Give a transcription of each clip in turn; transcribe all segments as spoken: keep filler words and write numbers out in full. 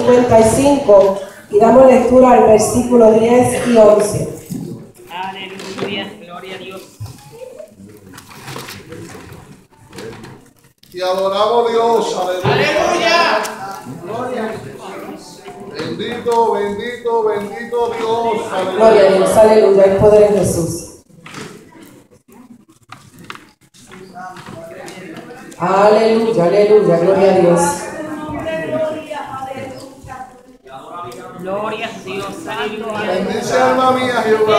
cincuenta y cinco y damos lectura al versículo diez y once. Aleluya, gloria a Dios. Y adoramos a Dios, aleluya. Aleluya. Bendito, bendito, bendito Dios, aleluya. Gloria a Dios, aleluya, el poder en Jesús. Aleluya, aleluya, gloria a Dios. Gloria a Dios, aleluya. Bendice alma mía, Jehová.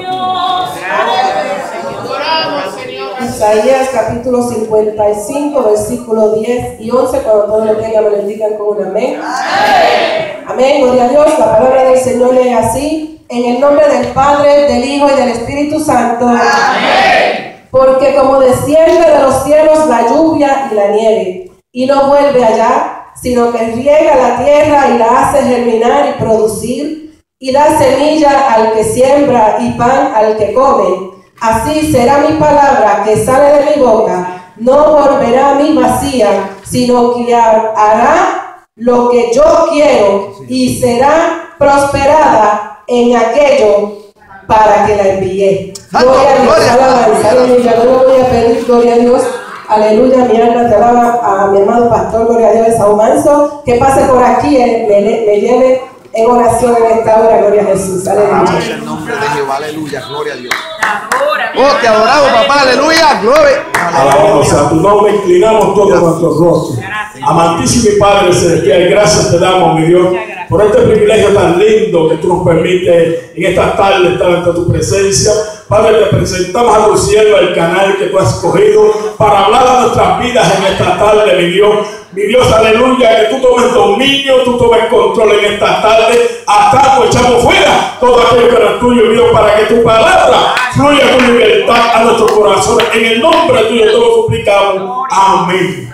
Isaías capítulo cincuenta y cinco, versículo diez y once. Cuando todos lo tengan, me lo indican con un amén. Amén. Amén, gloria a Dios. La palabra del Señor lee así: en el nombre del Padre, del Hijo y del Espíritu Santo. Amén. Porque como desciende de los cielos la lluvia y la nieve, y no vuelve allá, sino que riega la tierra y la hace germinar y producir, y da semilla al que siembra y pan al que come, así será mi palabra que sale de mi boca, no volverá a mí vacía, sino que hará lo que yo quiero y será prosperada en aquello para que la envié. Gloria a Dios, alabanza, aleluya. Yo le voy a pedir, gloria a Dios, aleluya, mi alma te alaba, a mi amado pastor, gloria a Dios, de Sao Manso, que pase por aquí, eh, me, me lleve en oración en esta hora, gloria a Jesús, aleluya. Alabamos el nombre de Jehová, aleluya, gloria a Dios. Oh, te adoramos, papá, aleluya, gloria. Alabamos a tu nombre, inclinamos todos nuestros rostros. Amantísimo y Padre celestial, gracias te damos, mi Dios, por este privilegio tan lindo que tú nos permites en esta tarde estar ante tu presencia. Padre, te presentamos a tu siervo el canal que tú has escogido para hablar a nuestras vidas en esta tarde, mi Dios. Mi Dios, aleluya, que tú tomes dominio, tú tomes control en esta tarde. Atamos, echamos fuera todo aquello que era tuyo, Dios, para que tu palabra fluya con libertad a nuestros corazones. En el nombre tuyo te lo suplicamos. Amén.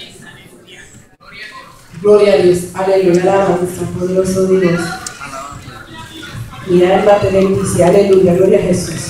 Gloria a Dios, aleluya, alabanza, poderoso Dios. Mi alma te bendice, aleluya, gloria a Jesús.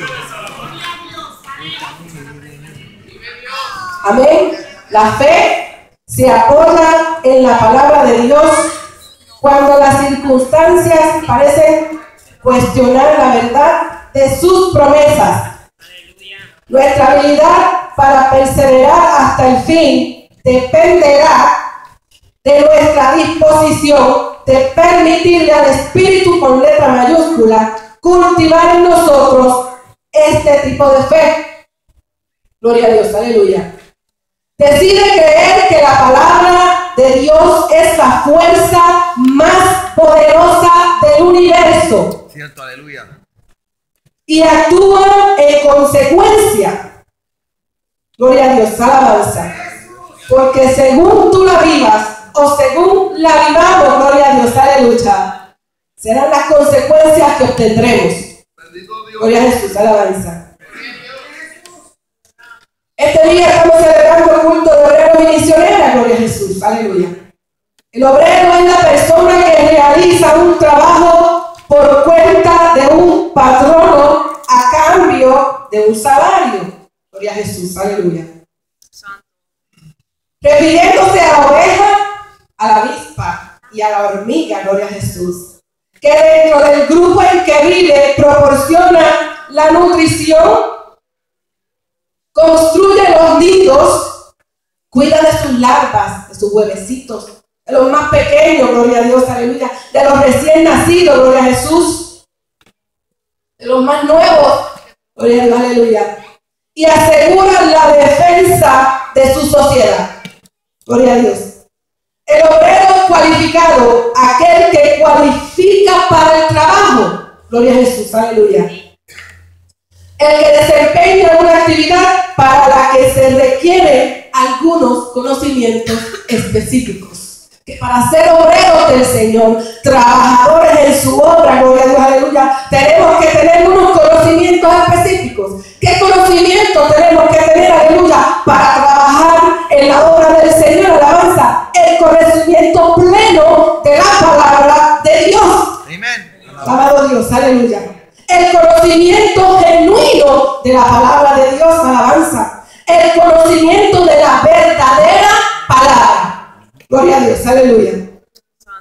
Amén. La fe se apoya en la palabra de Dios cuando las circunstancias parecen cuestionar la verdad de sus promesas. Nuestra habilidad para perseverar hasta el fin dependerá de nuestra disposición de permitirle al Espíritu con letra mayúscula cultivar en nosotros este tipo de fe. Gloria a Dios, aleluya. Decide creer que la palabra de Dios es la fuerza más poderosa del universo. Cierto, aleluya. Y actúa en consecuencia. Gloria a Dios, alabanza. Porque según tú la vivas o según la vivamos, gloria a Dios, aleluya, serán las consecuencias que obtendremos. Gloria a Jesús, alabanza. Este día estamos celebrando el culto de obreros y misioneras, gloria a Jesús, aleluya. El obrero es la persona que realiza un trabajo por cuenta de un patrono a cambio de un salario. Gloria a Jesús, aleluya. Refiriéndose a la oveja, a la avispa y a la hormiga, gloria a Jesús, que dentro del grupo en que vive proporciona la nutrición, construye los nidos, cuida de sus larvas, de sus huevecitos, de los más pequeños, gloria a Dios, aleluya, de los recién nacidos, gloria a Jesús, de los más nuevos, gloria a Dios, aleluya, y asegura la defensa de su sociedad, gloria a Dios. El obrero cualificado, aquel que cualifica para el trabajo, gloria a Jesús, aleluya. El que desempeña una actividad para la que se requieren algunos conocimientos específicos. Que para ser obreros del Señor, trabajadores en su obra, gloria a Dios, aleluya, tenemos que tener unos conocimientos específicos. ¿Qué conocimiento tenemos que tener, aleluya, para trabajar en la obra del Señor? Alabanza, el conocimiento pleno de la palabra de Dios. Amén. Alabado Dios, aleluya. El conocimiento genuino de la palabra de Dios, alabanza. El conocimiento de la verdadera palabra. Gloria a Dios, aleluya.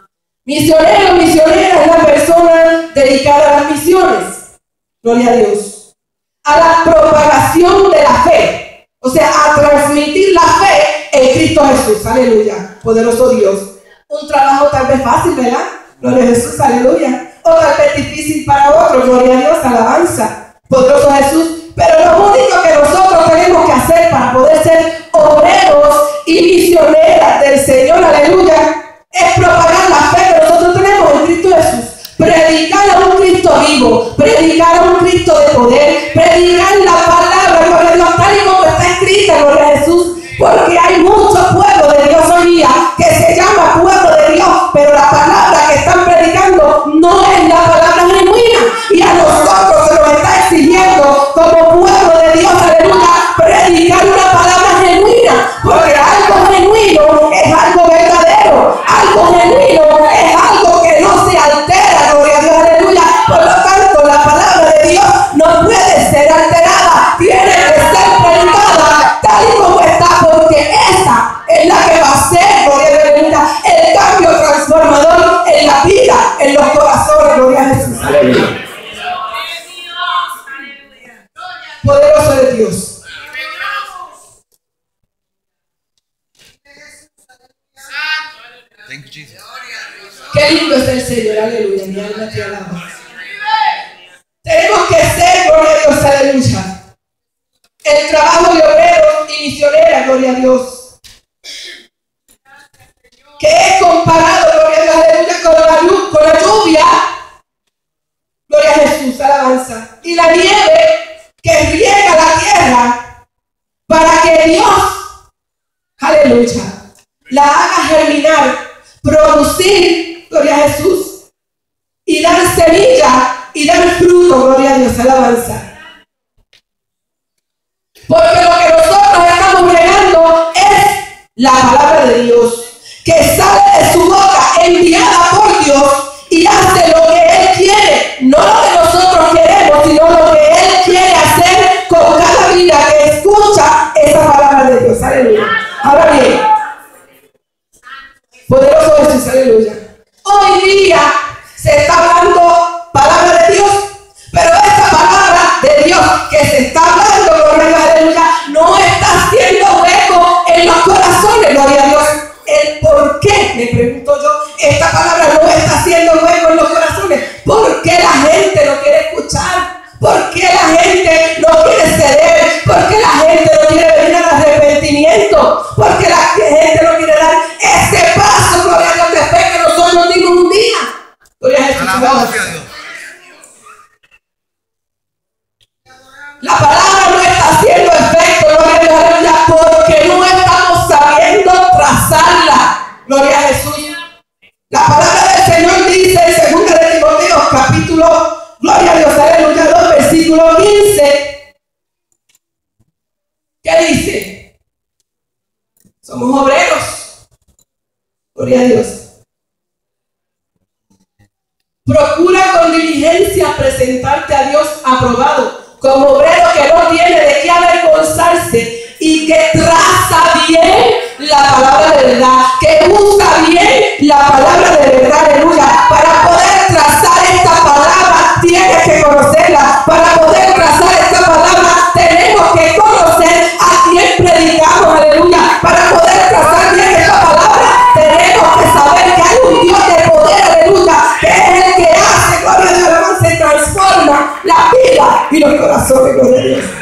Misionero, misionera es la persona dedicada a las misiones. Gloria a Dios. A la propagación de la fe. O sea, a transmitir la fe en Cristo Jesús. Aleluya. Poderoso Dios. Un trabajo tal vez fácil, ¿verdad? Gloria a Jesús. Aleluya. O tal vez difícil para otros. Gloria a Dios. Alabanza. Poderoso Jesús. Pero lo único que nosotros tenemos que hacer para poder ser obreros y misioneras del Señor, aleluya, es propagar la fe que nosotros tenemos en Cristo Jesús. Predicar a un Cristo vivo, predicar a un Cristo de poder, predicar la palabra, gloria a Dios, tal y como está escrita, gloria a Jesús. Porque hay muchos pueblos de Dios hoy día que se llama pueblo de Dios, pero la palabra que están predicando no es la palabra genuina. Y a nosotros se nos está exigiendo como pueblo de Dios, aleluya, predicar una palabra genuina. Porque algo genuino es algo verdadero. Algo genuino es algo que no se altera, gloria a Dios, aleluya. Por lo tanto, la palabra de Dios no puede ser alterada. Tiene que ser predicada tal y como está, porque esa es la que va a ser, gloria a Dios, aleluya, el cambio transformador en la vida, en los corazones, gloria a Jesús. Aleluya. Poderoso de Dios. Thank you, Jesus. Qué lindo es el Señor, aleluya, mi alma te alaba. Tenemos que ser, gloria a Dios, aleluya, el trabajo de obreros y misioneras, gloria a Dios, que es comparado, gloria a Dios, aleluya, con la luz, con la lluvia, gloria a Jesús, alabanza, y la nieve que riega la tierra para que Dios, aleluya, la haga germinar, producir, gloria a Jesús, y dar semilla y dar fruto, gloria a Dios, alabanza. Porque lo que nosotros estamos regando es la palabra de Dios, que sale de su boca, enviada por Dios, y hace lo que Él quiere, no lo que nosotros queremos, sino lo que Él quiere hacer con cada vida que escucha esa palabra de Dios. Aleluya. Ahora bien, poderoso Jesús, aleluya. Hoy día se está hablando palabra de Dios, pero esta palabra de Dios que se está hablando, gloria a Dios, aleluya, no está haciendo hueco en los corazones, gloria a Dios. El por qué, me pregunto yo, esta palabra no está haciendo hueco en los corazones. ¿Por qué la gente no quiere escuchar? ¿Por qué la gente no quiere ceder? ¿Por qué la gente no quiere venir al arrepentimiento? ¿Por qué la gente no quiere dar ese paso, gloria a Dios, de fe que nosotros dimos un día? Gloria a Jesús. La palabra no está haciendo efecto, gloria a Dios, aleluya, porque no estamos sabiendo trazarla, gloria a Jesús. La palabra del Señor dice en segunda de Timoteo, capítulo, gloria a Dios, aleluya, dos, versículo quince. ¿Qué dice? Somos obreros, gloria a Dios. Procura con diligencia presentarte a Dios aprobado, como obrero que no tiene de qué avergonzarse y que traza bien la palabra de verdad, que usa bien la palabra de verdad, aleluya. Para poder trazar esta palabra tienes que conocerla. Para poder trazar esta palabra tenemos que conocer a quién predicamos, aleluya. Para poder trazar bien esta palabra tenemos que saber que hay un Dios de poder, aleluya, que es el que hace, gloria a Dios, se transforma la vida y los corazones, gloria a Dios.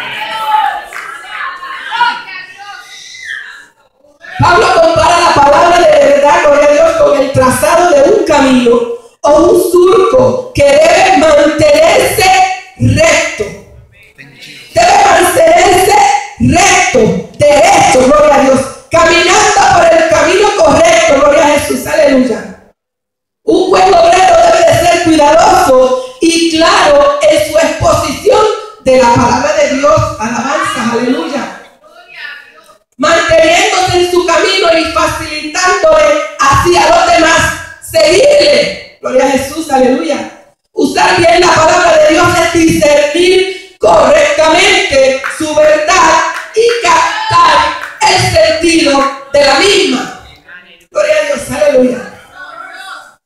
Pablo compara la palabra de verdad, gloria a Dios, con el trazado de un camino o un surco que debe mantenerse recto. Debe mantenerse recto, derecho, gloria a Dios, caminando por el camino correcto, gloria a Jesús, aleluya. Un buen obrero debe de ser cuidadoso y claro en su exposición de la palabra de Dios, alabanza, aleluya. Manteniéndose en su camino y facilitándole hacia los demás seguirle, gloria a Jesús, aleluya. Usar bien la palabra de Dios es discernir correctamente su verdad y captar el sentido de la misma, gloria a Dios, aleluya.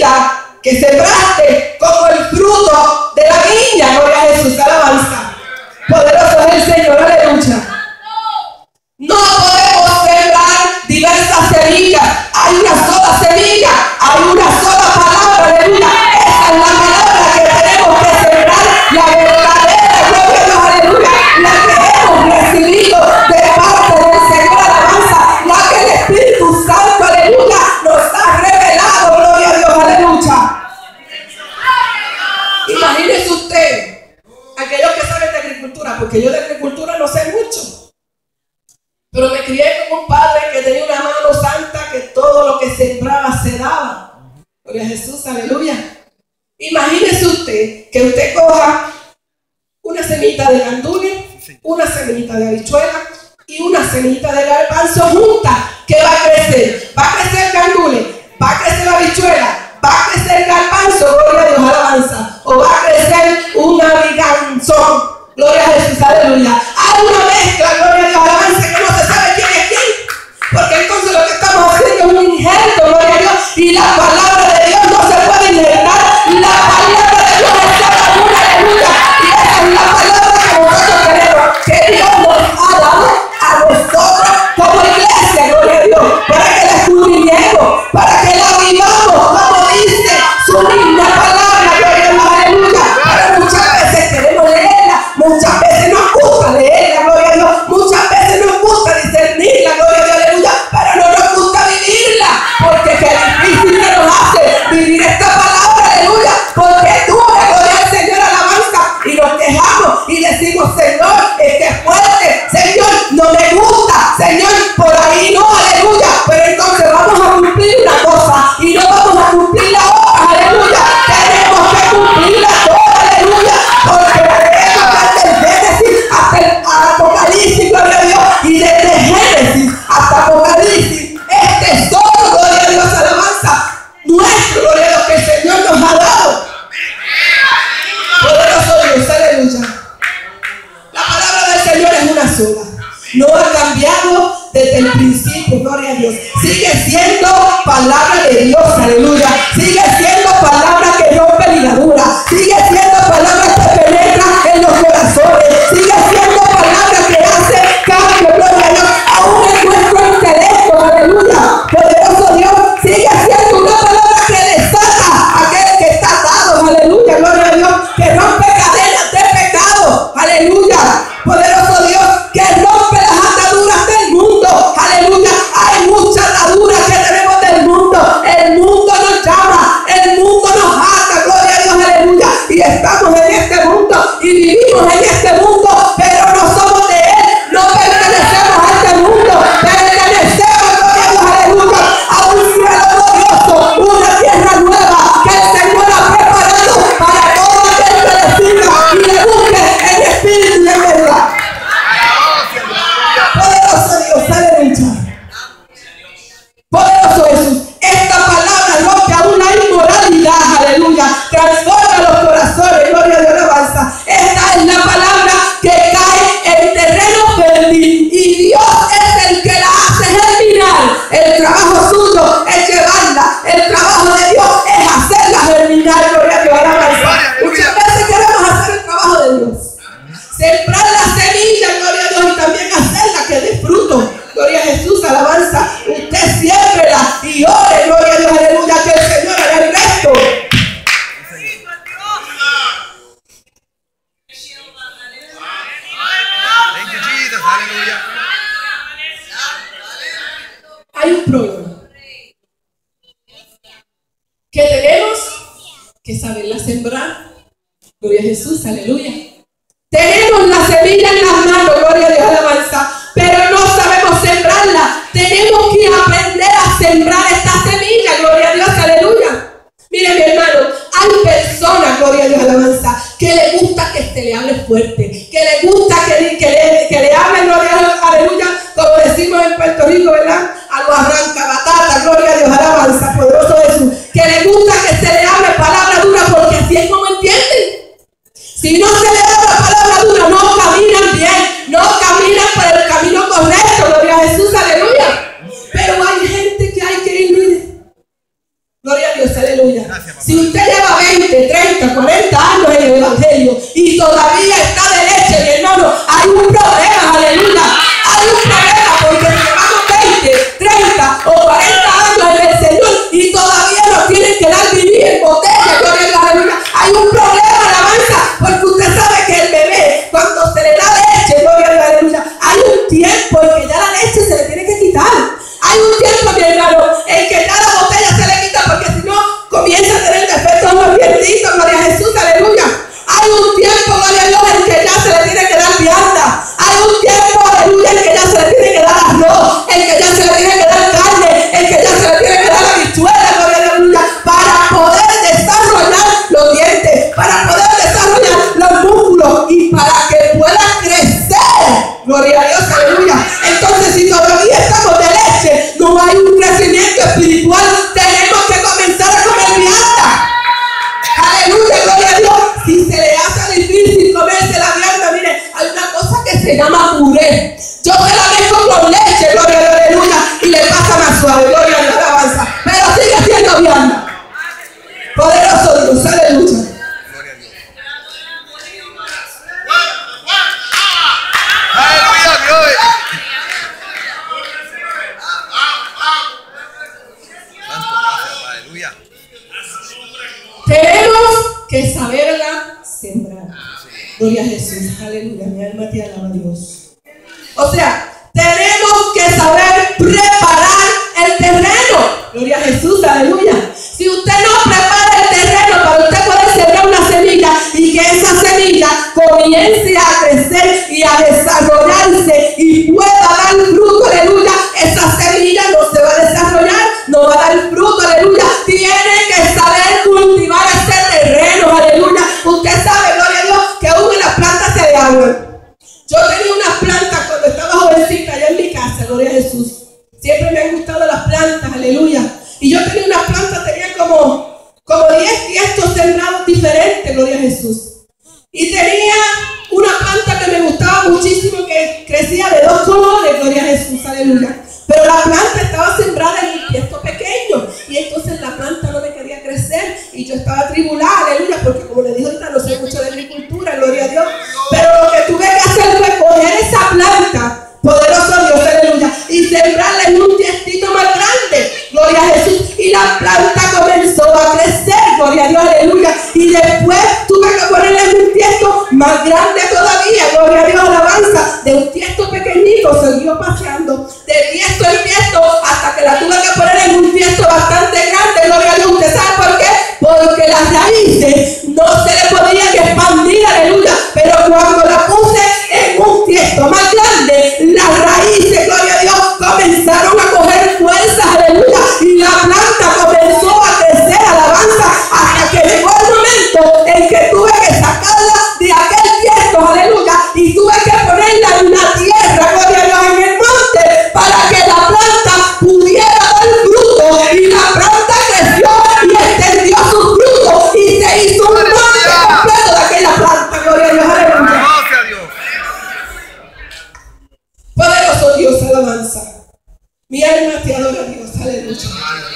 semillita que sembraste como el fruto de la viña. Gloria a Jesús, alabanza. Poderoso es el Señor, aleluya. No podemos sembrar diversas semillas. Hay una sola semilla, hay una sola palabra, aleluya. Esa es la palabra que tenemos que sembrar, la verdadera, gloria a Dios, aleluya. La que hemos recibido de parte del Señor, alabanza. La que el Espíritu Santo, aleluya, nos ha revelado, gloria a Dios, aleluya. Imagínese usted, aquellos que saben de agricultura, porque yo de agricultura no sé mucho. Pero me crié con un padre que tenía una mano santa, que todo lo que sembraba se daba. Gloria a Jesús, aleluya. Imagínese usted que usted coja una semillita de gandules, una semillita de habichuela y una semillita de garbanzo juntas. ¿Qué va a crecer? Va a crecer gandules, va a crecer la habichuela, va a crecer garbanzo, gloria a Dios, alabanza. O va a crecer un abiganzón. Gloria a Jesús, aleluya. Hay una mezcla, gloria a Dios, alabanza, que no se sabe quién es quién. Porque entonces lo que estamos haciendo es un injerto, gloria a Dios. Y la palabra de Dios no se puede injertar. La palabra de Dios es cada una, aleluya. Y esa es la palabra que nosotros tenemos, que Dios nos ha dado a nosotros como iglesia, gloria a Dios. Para que la escudriñemos, para que la vivamos, como dice su linda palabra, gloria a Dios, aleluya. Pero muchas veces queremos leerla. Muchas veces nos gusta leerla, gloria a Dios. Muchas veces nos gusta discernirla, gloria a Dios, aleluya. Pero no nos gusta vivirla. Porque qué difícil se nos hace vivir esta palabra, aleluya. Porque dura, gloria al Señor, alabanza. Y nos quejamos y decimos, Señor, es que es fuerte. Señor, no me gusta. Señor, por ahí no, aleluya. Pero entonces vamos a cumplir una cosa y no vamos a cumplir la otra, aleluya. Tenemos que cumplirla toda, aleluya. Porque desde Génesis hasta el Apocalipsis, gloria a Dios, y desde Génesis hasta Apocalipsis, es tesoro, gloria a Dios, alabanza, nuestro, gloria a Dios, que el Señor nos ha dado. Poderoso Dios, aleluya. La palabra del Señor es una sola. No ha cambiado desde el principio, gloria a Dios. Sigue siendo palabra de Dios, aleluya. Sigue siendo palabra que rompe ligadura. Sigue siendo palabra que penetra en los corazones. Sigue siendo palabra que hace cambio, gloria a Dios, aún en nuestro intelecto, aleluya. Poderoso Dios, sigue siendo una palabra que desata a aquel que está atado, aleluya, gloria a Dios, que rompe cadenas de pecado, aleluya. Poderoso Dios, que rompe las ataduras del mundo, aleluya. Hay muchas ataduras que tenemos del mundo. El mundo nos llama, el mundo nos ata, gloria a Dios, aleluya. Y estamos en este mundo y vivimos en este mundo, pero no somos de él, no pertenecemos a este mundo, pertenecemos, gloria a Dios, aleluya, a un cielo glorioso, una tierra nueva que el Señor ha preparado para todo aquel que le siga y le busque en espíritu y en verdad. Poderoso Dios, aleluya. Poderoso Jesús. Esta palabra rompe aún la inmoralidad, aleluya. Transforma los corazones, gloria a Dios, alabanza. Esta es la palabra que cae en terreno fértil y Dios es el que la hace germinar. El trabajo suyo es llevarla. El trabajo de Dios es hacerla germinar, gloria a Dios, alabanza. Muchas veces queremos hacer el trabajo de Dios. Sembrar la semilla, gloria a Dios, y también hacerla que dé fruto. Gloria a Jesús, alabanza. Usted siémbrela y ore, gloria a Dios, aleluya, que el Señor haga el resto. Hay un problema que tenemos que saberla sembrar. Gloria a Jesús, aleluya. Tenemos la semilla en las manos, gloria a Dios, alabanza, pero no sabemos sembrarla. Tenemos que aprender a sembrar esta semilla, gloria a Dios, aleluya. Mire, mi hermano, hay personas, gloria a Dios, alabanza, que le gusta que se le hable fuerte, que le gusta que, que, le, que le hable, gloria a Dios, aleluya, como decimos en Puerto Rico, ¿verdad? A los arranca batata, gloria a Dios, alabanza, poderoso Jesús, que le gusta que se le hable palabra dura, porque así es como entienden. Si no se le da la palabra dura, no caminan bien, no caminan por el camino correcto, gloria a Jesús, aleluya. Pero hay gente que hay que ir, gloria a Dios, aleluya, Si usted lleva veinte, treinta, cuarenta años en el Evangelio y todavía está de leche, mi hermano, hay un problema, aleluya. Hay un problema porque llevamos veinte, treinta o cuarenta años en el Señor y todavía nos tienen que dar vivir en botella, gloria a Dios, aleluya. Hay un problema, alabanza, porque usted sabe que el bebé, cuando se le da leche, gloria a Dios, aleluya, hay un tiempo en que ya la leche se le tiene que quitar. Hay un tiempo, mi hermano, en que ya la botella se le quita porque si no comienza a tener defectos los dientitos, gloria a Jesús, aleluya. Hay un tiempo, gloria a Dios, en que ya se le tiene que dar vianda. Hay un tiempo, aleluya, en que ya se le tiene que dar arroz, en que ya se le tiene que dar carne, en que ya se le tiene que dar habichuela, gloria a Dios, aleluya, para poder desarrollar los dientes, para poder desarrollar los músculos y para que pueda crecer, gloria a Dios, aleluya. Entonces, si todavía estamos de leche, no hay un crecimiento espiritual, tenemos que comenzar a comer vianda. Aleluya, gloria a Dios. Si se le hace difícil comerse la vianda, mire, hay una cosa que se llama puré. Yo me la mezclo con leche, gloria a Dios, aleluya, y le pasa más suave, gloria a Dios, alabanza. Pero sigue siendo vianda. Poderoso Dios, aleluya. Aleluya, Dios. Santo, gracias, aleluya. Tenemos que saberla sembrar. Gloria a Jesús, aleluya, mi alma te alaba, Dios. O sea, tenemos que saber preparar el terreno. Gloria a Jesús, aleluya. Si usted no prepara el terreno para usted poder sembrar una semilla y que esa semilla comience a crecer y a desarrollarse y pueda dar fruto, aleluya, esa semilla no se va a desarrollar, no va a dar fruto, aleluya. Tiene que saber cultivar ese terreno, aleluya. Usted sabe, gloria a Dios, que aún en las plantas se le agua. Yo tenía unas plantas cuando estaba jovencita allá en mi casa, gloria a Jesús. Siempre me han gustado las plantas, aleluya. Y yo tenía unas plantas, tenía como, como diez tiestos sembrados diferentes, gloria a Jesús. Y tenía una planta que me gustaba muchísimo, que crecía de dos colores, gloria a Jesús, aleluya. Pero la planta estaba sembrada en un tiesto pequeño. Y entonces la planta no me quería crecer. Y yo estaba atribulada, aleluya, porque como le dijo ahorita, no sé mucho de agricultura, gloria a Dios. Pero lo que tuve que hacer fue coger esa planta, poderoso Dios, aleluya, y sembrarla en un tiestito más grande, gloria a Jesús. Y la planta comenzó a crecer, gloria a Dios, aleluya. Y después tuve que ponerla en un tiesto más grande todavía, gloria a Dios, alabanza. De un tiesto pequeñito siguió paseando, de tiesto en tiesto, hasta que la tuve que poner en un tiesto bastante grande, gloria a Dios. ¿Usted sabe por qué? Porque las raíces no se le podían expandir, aleluya. Pero cuando la puse en un tiesto más grande, las raíces, gloria a Dios, comenzaron a coger fuerza, aleluya. Y la planta comenzó a crecer, alabanza, hasta que llegó el momento en que tuve que sacarla de aquel tiesto, aleluya. Y tuve que ponerla en una tierra, gloria a Dios, en el monte, para que la planta pudiera dar fruto. Y la planta creció y extendió sus frutos y se hizo un monte completo de aquella planta, gloria a Dios, aleluya. Gracias a Dios. Poderoso Dios, alabanza. Mi alma te adora, Dios, aleluya.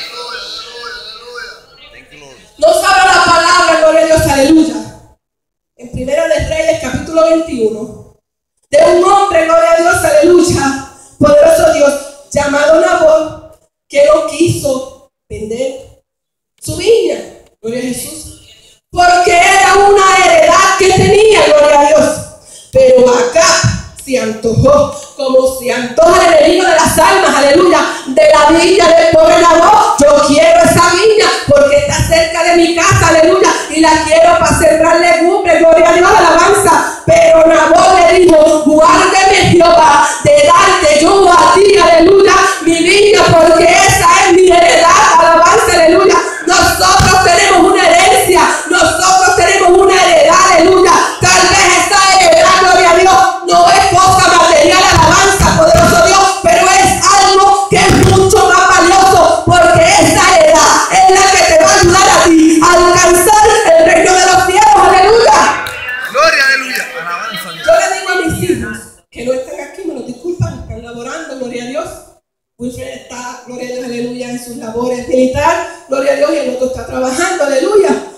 Nos habla la palabra, gloria a Dios, aleluya. En Primera de Reyes, capítulo veintiuno, de un hombre, gloria a Dios, aleluya, poderoso Dios, llamado Nabot, que no quiso vender su viña, gloria a Jesús, porque era una heredad que tenía, gloria a Dios. Pero acá se antojó, como se antoja el enemigo de las almas, aleluya, de la viña del pobre Nabot. Yo quiero esa viña porque está cerca de mi casa, aleluya, y la quiero para sembrar legumbres, gloria a Dios, alabanza. Pero Nabot le dijo: guárdeme Jehová de darte yo a ti, aleluya, mi viña, porque esa es mi heredad, alabanza, aleluya. Nosotros tenemos una herencia, nosotros tenemos una heredad, aleluya. Tal vez esa heredad, gloria a Dios, no es cosa material, alabanza, poderoso Dios, pero es algo que es mucho más valioso, porque esa heredad es la que te va a ayudar a ti a alcanzar el reino de los cielos, aleluya. Gloria, aleluya. Alabanza. Yo le digo a mis hijos que no están aquí, me lo disculpan, están laborando, gloria a Dios. Wilfred está, gloria a Dios, aleluya,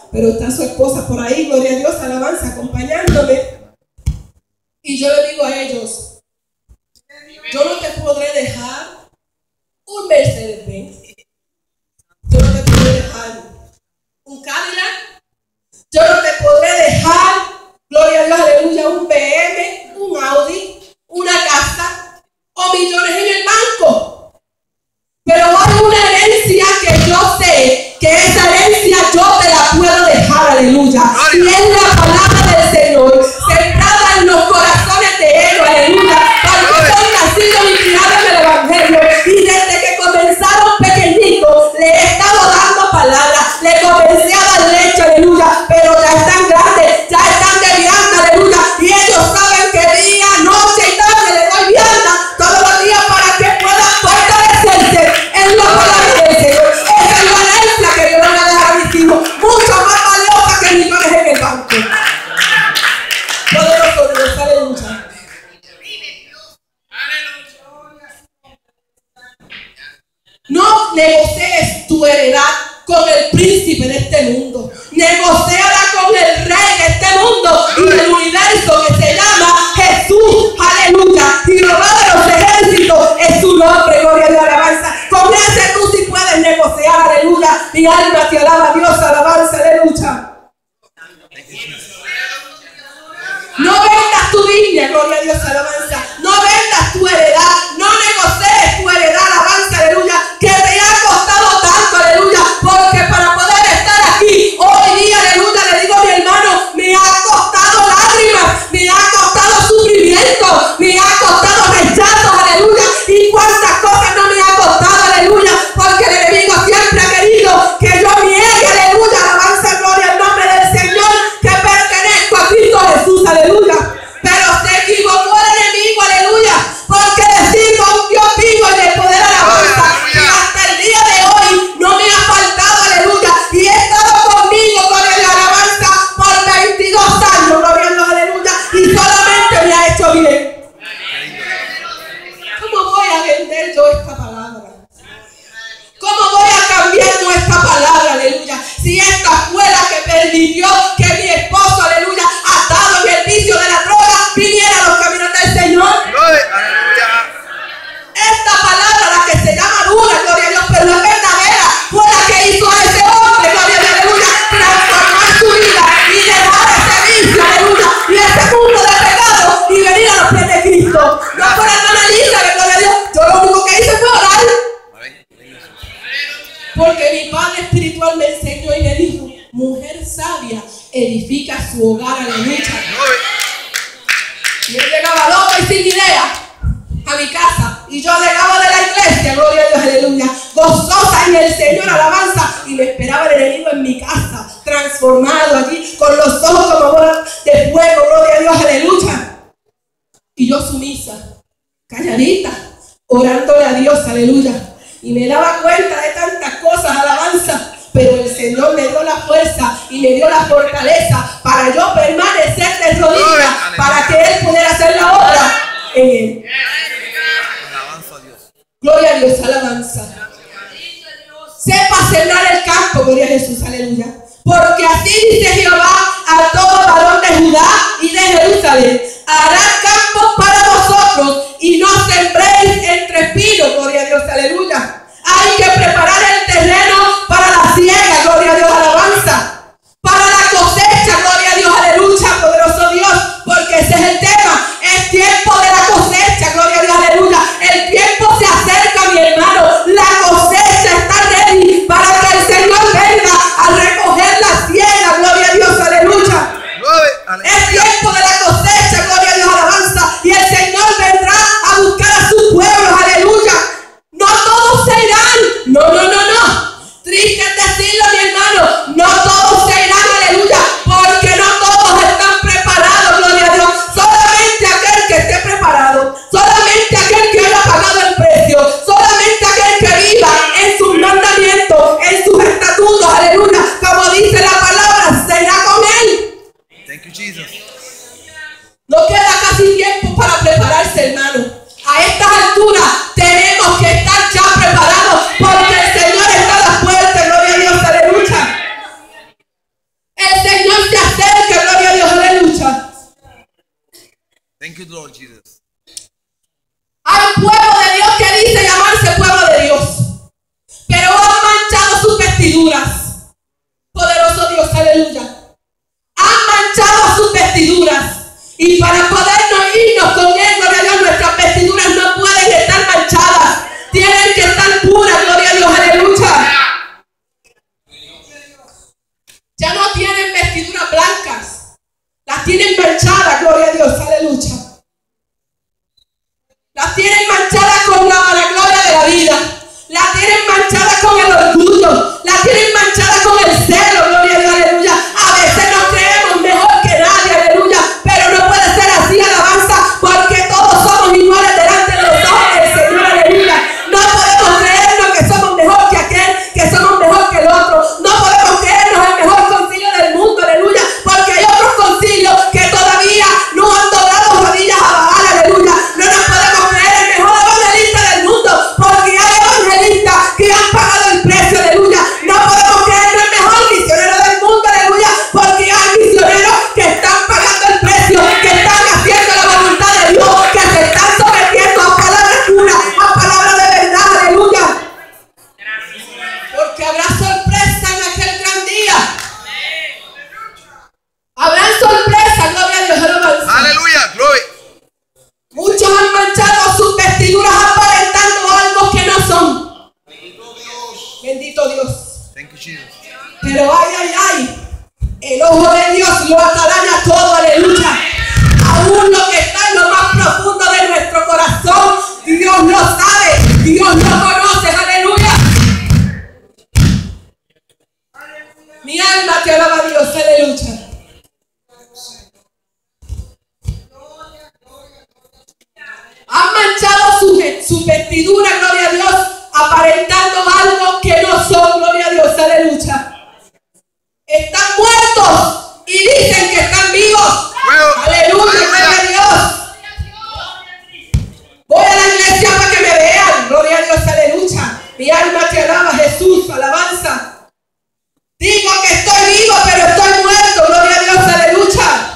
pero está su esposa por ahí, gloria a Dios, alabanza, acompañándome. Y yo le digo a ellos, yo no te podré dejar un Mercedes-Benz. Yo no te podré dejar un Cadillac. Yo no te podré dejar, gloria a Dios, aleluya, un B M, un Audi, una casa o millones en el banco. Pero hay una herencia que yo sé que esa herencia yo te la puedo dejar, aleluya. Y es la palabra del Señor, sembrada en los corazones de ellos, aleluya. Porque son nacidos y criados en el Evangelio. Y desde que comenzaron pequeñitos, le he estado dando palabras. Le comencé a dar leche, aleluya. Pero ya están grandes, ya están de vianda, aleluya. Y ellos saben que día, noche y tarde le doy vianda todos los días para que puedan fortalecerse en los valores del Señor. Esa es la herencia que yo le voy a dejar a mis hijos, mucho más valiosa que millones en el banco. Poderoso Dios, aleluya. No negocies tu heredad con el príncipe de este mundo. Negociala con el rey de este mundo y del universo que se llama Jesús. Aleluya. Jehová de los ejércitos es su nombre. Gloria a Dios, alabanza. Con ese tú sí puedes negociar. Aleluya. Mi alma te alaba, Dios, alabanza. Aleluya. No vendas tu viña, gloria a Dios, alabanza. No vendas tu heredad. No negocies tu heredad, alabanza, aleluya. Que te ha costado tanto, aleluya. Porque para poder estar aquí hoy día, aleluya, le digo a mi hermano, me ha costado lágrimas, me ha costado sufrimiento, me ha costado rechazos, aleluya. Y cuántas cosas no me ha costado, aleluya. Porque el enemigo siempre ha querido que yo niegue, aleluya, alabanza, gloria al nombre del Señor, que pertenezco a Cristo Jesús, aleluya. Pero se equivocó el enemigo, aleluya, porque decir con un Dios vivo y de poder, alabanza, y hasta el día de hoy no me ha faltado, aleluya, y he estado conmigo con el alabanza por veintidós años, gloria a Dios, aleluya, y solamente me ha hecho bien. ¿Cómo voy a vender yo esta palabra? ¿Cómo voy a cambiar yo esta palabra, aleluya? Si esta fue la que permitió que mi esposo, aleluya, atado en el vicio de la droga, viniera a los caminos del Señor. Esta palabra, la que se llama dura, gloria a Dios, pero es verdadera, fue la que hizo a ese hombre, gloria a Dios, aleluya, transformar su vida y dejar ese vicio, aleluya, y ese mundo de pecado y venir a los pies de Cristo. No fue la hermana Elizabeth, gloria a Dios, yo lo único que hice fue orar. Porque mi padre espiritual me enseñó y me dijo, mujer sabia edifica su hogar, aleluya. Y él llegaba loco y sin idea a mi casa, y yo llegaba de la iglesia, gloria a Dios, aleluya, gozosa en el Señor, alabanza, y me esperaba el enemigo en mi casa, transformado allí, con los ojos como bolas de fuego, gloria a Dios, aleluya. Y yo sumisa, calladita, orándole a Dios, aleluya. Y me daba cuenta de tantas cosas, alabanza, pero el Señor me dio la fuerza y me dio la fortaleza para yo permanecer de rodillas, para que Él pudiera hacer la obra en Él. Gloria a Dios, alabanza. Sepa sembrar el campo, gloria a Jesús, aleluya. Porque así dice Jehová a todo varón de Judá y de Jerusalén: hará campos para vosotros y no sembréis entre espinos, gloria a Dios, aleluya. Hay que preparar el terreno para la siega, gloria a Dios, alabanza. Para la cosecha, gloria a Dios, aleluya, poderoso Dios, porque ese es el tema. Es tiempo de la cosecha, gloria a Dios, aleluya. El tiempo se acerca, mi hermano. La cosecha está ready para que el Señor venga a recoger la siega, gloria Thank you, Lord Jesus. Hay pueblo de Dios que dice llamarse pueblo de Dios, pero han manchado sus vestiduras. Poderoso Dios, aleluya. Han manchado sus vestiduras. Y para podernos irnos con Él, gloria a Dios, nuestras vestiduras no pueden estar manchadas. Tienen que estar puras, gloria a Dios, aleluya. Ya no tienen vestiduras blancas. Las tienen manchadas, gloria a Dios, aleluya. Las tienen manchadas con la vanagloria de la vida. Las tienen manchadas con el orgullo. Las tienen manchadas con el celo, gloria a Dios, aleluya. A veces nos creemos mejor que nadie, aleluya. Pero no puede ser así, alabanza, porque todos somos iguales delante de los ojos del Señor, aleluya. No podemos creernos que somos mejor que aquel, que somos mejor que el otro. No podemos creernos el mejor concilio del mundo, aleluya. Porque hay otros concilios que todavía no han doblado rodillas a Baal, aleluya. No nos podemos creer el mejor evangelista del mundo, porque hay evangelistas que han pagado el precio, aleluya. No podemos creernos el mejor misionero del mundo, aleluya, porque hay misioneros que están pagando el precio, que están haciendo la voluntad de Dios, que se están sometiendo a palabras puras, a palabras de verdad, aleluya. Porque habrá sorpresa en aquel gran día. Habrá sorpresa, gloria a Dios, alabanza. Aleluya, glory. Muchos han manchado sus vestiduras aparentando algo que no son. Bendito Dios. Thank you, Jesus. Pero ay, ay, ay. El ojo de Dios lo ataraña todo, aleluya. Aún lo que está en lo más profundo de nuestro corazón, Dios lo sabe, Dios lo conoce, aleluya. Mi alma te alaba a Dios, aleluya. Han manchado su, su vestidura, gloria a Dios, aparentando algo que no son, gloria a Dios, aleluya. Están muertos y dicen que están vivos. Well, Aleluya, gloria a Dios. Voy a la iglesia para que me vean, gloria a Dios, aleluya. Mi alma te alaba, Jesús, alabanza. Digo que estoy vivo, pero estoy muerto, gloria a Dios, aleluya.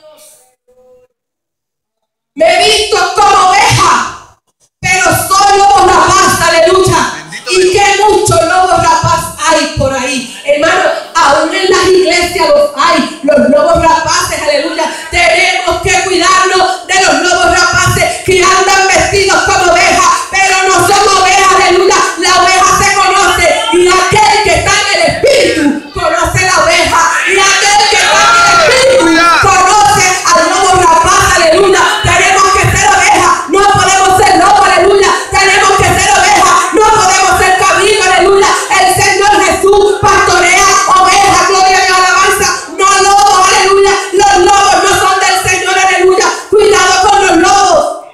Me he visto como oveja, pero soy lobo rapaz, aleluya. Y que muchos lobos rapaz hay por ahí, hermano. Aún en las iglesias los hay, los lobos rapaces, aleluya. Tenemos que cuidarnos de los lobos rapaces que andan vestidos como ovejas, pero no son ovejas, aleluya. La oveja se conoce, y aquel que está en el espíritu conoce la oveja, y aquel que está en el espíritu conoce al lobo rapaz, aleluya. Tenemos que ser ovejas, no podemos ser lobos, aleluya. Tenemos que ser ovejas, no podemos ser cabritos, aleluya. El Señor Jesús pastorea ovejas, gloria a Dios, alabanza, no lobos, aleluya. Los lobos no son del Señor, aleluya. Cuidado con los lobos.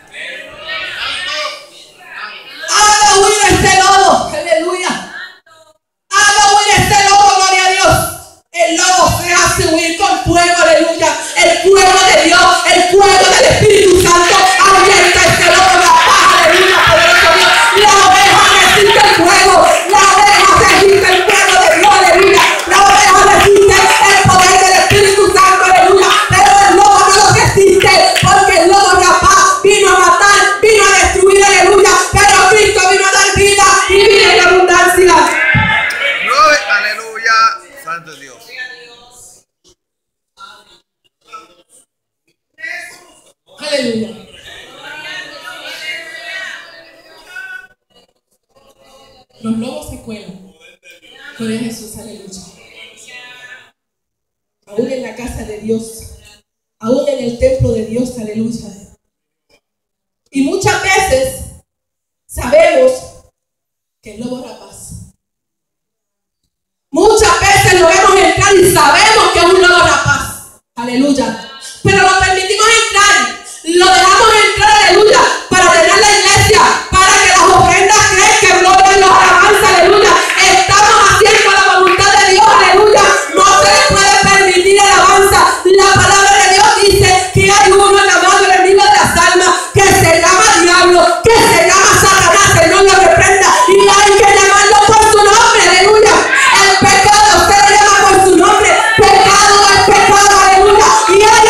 Haga huir este lobo, aleluya. Haga huir este lobo, gloria a Dios. El lobo se hace huir con fuego, aleluya. El fuego de Dios, el fuego del Espíritu Santo avienta este lobo rapaz, aleluya, poderoso Dios. La oveja resiste el fuego, la oveja resiste el fuego de Dios, aleluya. La oveja resiste el poder del Espíritu Santo, aleluya. Pero el lobo no lo resiste, porque el lobo rapaz vino a matar, vino a destruir, aleluya. Pero Cristo vino a dar vida y vida en abundancia. Glory, aleluya. Santo Dios. Aleluya. Los lobos se cuelan. Gloria a Jesús, aleluya. Aún en la casa de Dios, aún en el templo de Dios, aleluya. Y muchas veces sabemos que el lobo rapaz. Muchas veces lo vemos entrar y sabemos que es un lobo rapaz. Aleluya. Pero lo permitimos entrar. Lo dejamos entrar, aleluya, para tener la iglesia, para que las ofrendas crezcan, gloria a Dios, alabanza, aleluya. Estamos haciendo la voluntad de Dios, aleluya. No se le puede permitir alabanza. La palabra de Dios dice que hay uno llamado el enemigo de las almas, que se llama diablo, que se llama Satanás, Señor lo reprenda. Y hay que llamarlo por su nombre, aleluya. El pecado se le llama por su nombre. Pecado es pecado, aleluya. Y hay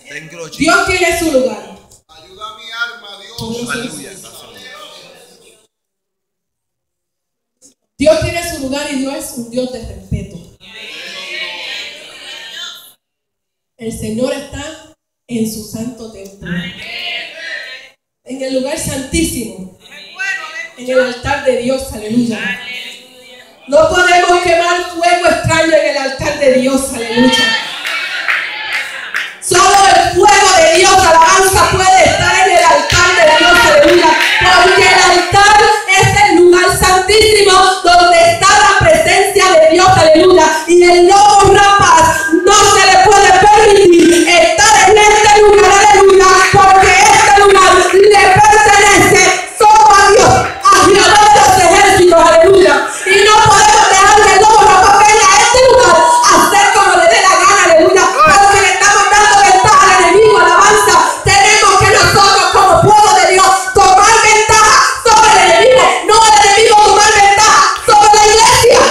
Dios tiene su lugar. Ayuda a mi alma, Dios. Aleluya. Dios tiene su lugar y Dios es un Dios de respeto. El Señor está en su santo templo, en el lugar santísimo, en el altar de Dios. Aleluya. No podemos quemar fuego extraño en el altar de Dios. Aleluya. Solo el fuego de Dios, alabanza, puede estar en el altar de Dios. Aleluya. Porque el altar es el lugar santísimo donde está la presencia de Dios. Aleluya. Y el lobo rapaz no se le puede permitir estar en este lugar. Aleluya. Porque este lugar le pertenece solo a Dios, a Jehová de los ejércitos. Aleluya. Y no podemos dejar que el lobo rapaz venga a este lugar a hacer como le dé la gana. Aleluya. Porque le estamos dando ventaja al enemigo. Alabanza. Tenemos que nosotros como pueblo de Dios tomar ventaja sobre el enemigo. No el enemigo tomar ventaja sobre la iglesia.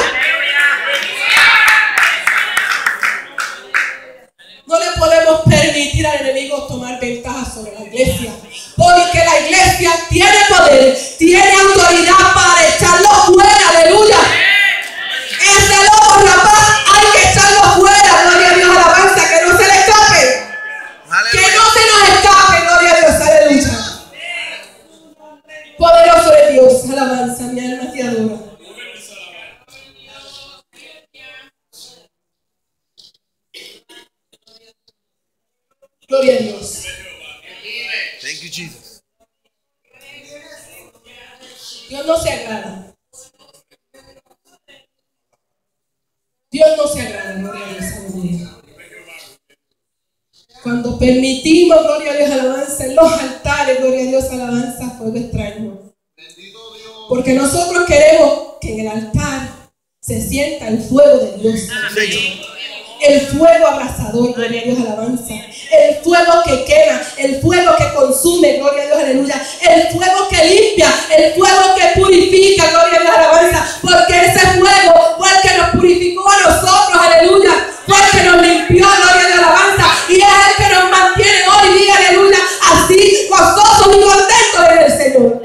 No le podemos permitir al enemigo tomar ventaja sobre la iglesia. Porque la iglesia tiene poder, tiene autoridad para echarlo fuera. Aleluya. Ese lobo rapaz hay que echarlo fuera. Gloria a Dios, alabanza, que no se le escape. Que no se nos escape, gloria a Dios, aleluya. Poderoso es Dios, alabanza, mi alma te adora. Gloria a Dios. Thank you, Jesus. Dios no se agrada. Dios no se agrada, gloria a Dios, aleluya. Cuando permitimos, gloria a Dios, alabanza, en los altares, gloria a Dios, alabanza, fuego extraño. Porque nosotros queremos que en el altar se sienta el fuego de Dios. El fuego abrasador, gloria a Dios, alabanza. El fuego que quema, el fuego que consume, gloria a Dios, aleluya. El fuego que limpia, el fuego que purifica, gloria a Dios, alabanza. Porque ese fuego fue el que nos purificó a nosotros, aleluya. Fue el que nos limpió, gloria a Dios, alabanza. Y es el que nos mantiene hoy día, aleluya, así gozosos y contentos en el Señor.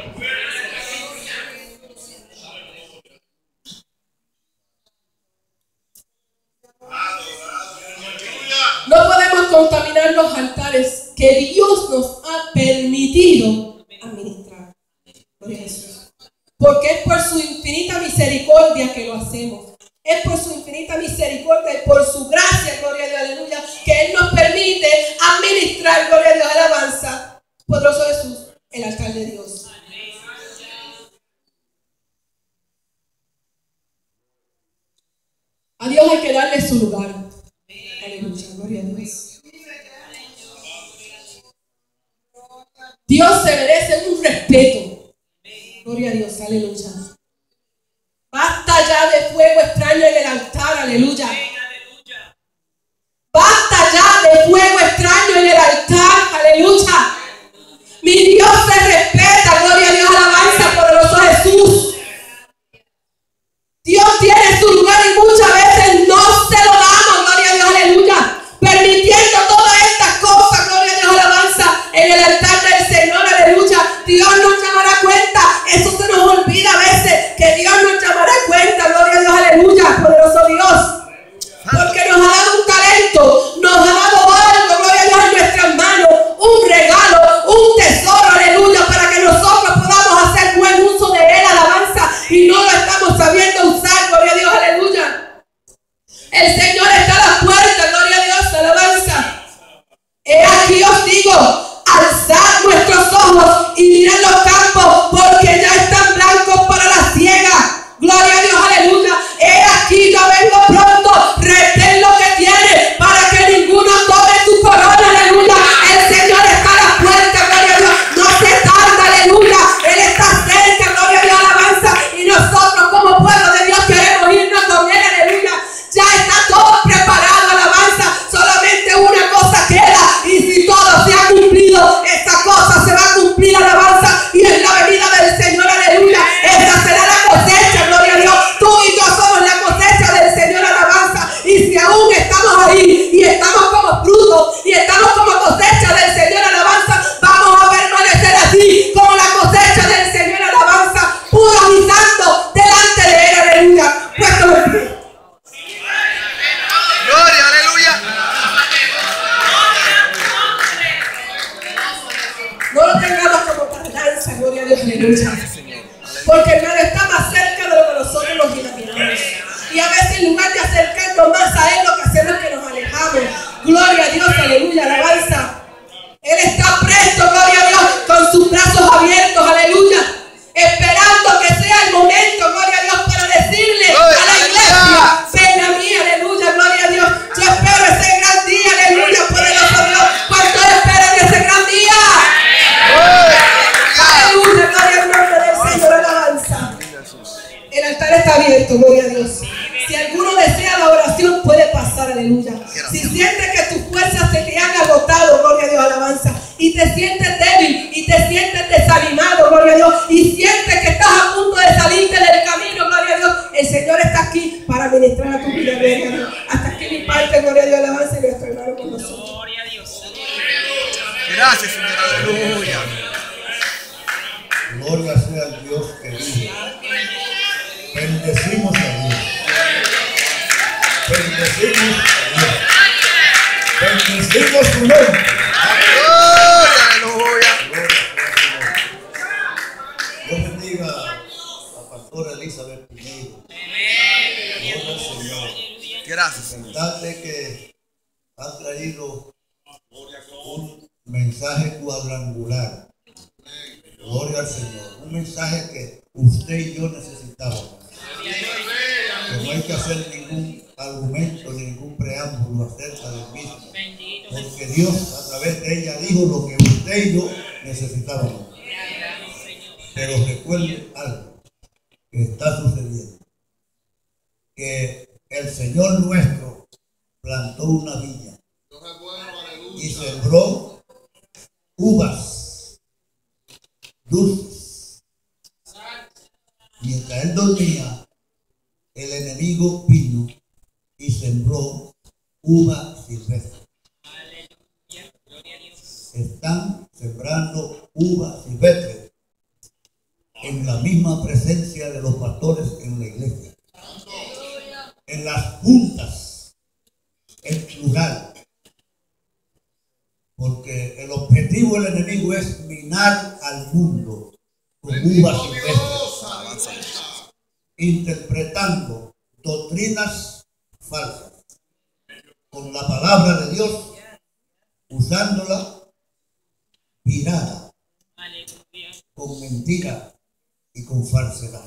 No podemos contaminar los altares que Dios nos ha permitido administrar. Gloria a Jesús. Porque es por su infinita misericordia que lo hacemos. Es por su infinita misericordia y por su gracia, gloria a Dios, aleluya, que Él nos permite administrar, gloria a Dios, alabanza. Poderoso Jesús, el altar de Dios. A Dios hay que darle su lugar. Aleluya, gloria a Dios. Dios se merece un respeto. Gloria a Dios, aleluya. Basta ya de fuego extraño en el altar, aleluya. Basta ya de fuego extraño en el altar, aleluya. Mi Dios se respeta, gloria a Dios, alabanza, poderoso Jesús. Dios tiene su lugar y muchas veces no se lo damos, gloria a Dios, aleluya. Permitiendo todas estas cosas, gloria a Dios, alabanza, en el altar del Señor, aleluya. Dios nos llamará cuenta, eso se nos olvida a veces, que Dios nos llamará cuenta, gloria a Dios, aleluya, poderoso Dios. Porque nos ha dado un talento, nos ha dado algo, gloria a Dios, en nuestras manos, un regalo. Aleluya. Porque hermano, está más cerca de lo que nosotros nos imaginamos. Y a veces en lugar de acercarnos más a Él, lo que hacemos es que nos alejamos. Gloria a Dios, aleluya, alabanza. Él está presto, gloria a Dios, con sus brazos abiertos, aleluya. Esperando que sea el momento, gloria a Dios, para decirle a la iglesia, ven a mí, aleluya, gloria a Dios. Yo espero ese gran día, aleluya, poderoso Dios. ¿Cuántos esperan ese gran día? Aleluya, gloria al nombre del Señor, alabanza. El altar está abierto, gloria a Dios. Si alguno desea la oración, puede pasar, aleluya. Si sientes que tus fuerzas se te han agotado, gloria a Dios, alabanza, y te sientes débil, y te sientes desanimado, gloria a Dios, y sientes que estás a punto de salirte del camino, gloria a Dios, el Señor está aquí para ministrar a tu vida, gloria a Dios. Hasta aquí mi parte, gloria a Dios, alabanza, y nuestro hermano con nosotros. Gloria a Dios. Gracias, Señor, aleluya. Gloria sea al Dios que vive. Bendecimos a Dios. Bendecimos a Dios. Bendecimos su nombre. Gloria, aleluya. Dios bendiga a Pastora Elizabeth Pinedo. Gloria al Señor. Gracias, Señor. Darle que ha traído un mensaje cuadrangular. Gloria al Señor. Un mensaje que usted y yo necesitábamos. Que no hay que hacer ningún argumento, ningún preámbulo acerca del mismo. Porque Dios a través de ella dijo lo que usted y yo necesitábamos. Pero recuerde algo que está sucediendo. Que el Señor nuestro plantó una viña y sembró uvas dulces. Mientras él dormía, el enemigo vino y sembró uva silvestre. Están sembrando uva silvestre en la misma presencia de los pastores en la iglesia, en las juntas, en plural, porque el objetivo del enemigo es minar al mundo con uvas silvestres, interpretando doctrinas falsas con la palabra de Dios, usándola virada con mentira y con falsedad.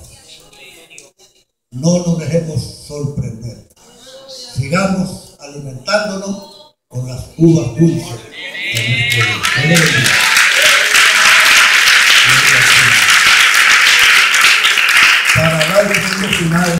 No nos dejemos sorprender. Sigamos alimentándonos con las uvas dulces de nuestro Dios. Para hablar de final.